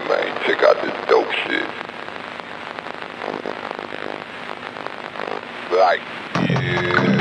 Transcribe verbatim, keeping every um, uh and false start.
man. Check out this dope shit. Like, yeah.